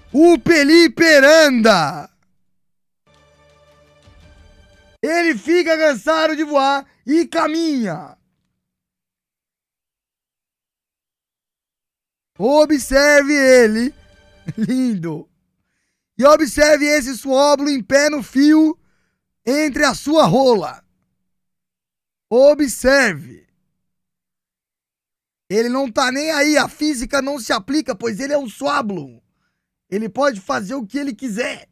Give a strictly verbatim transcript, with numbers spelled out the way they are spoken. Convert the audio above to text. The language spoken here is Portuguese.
O peliperanda. Ele fica cansado de voar e caminha. Observe ele. Lindo. E observe esse suóbulo em pé no fio entre a sua rola. Observe. Ele não tá nem aí, a física não se aplica, pois ele é um suóbulo. Ele pode fazer o que ele quiser.